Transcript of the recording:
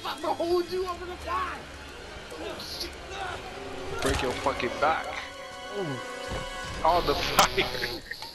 about to hold you over the fire. Break your fucking back. On the fire.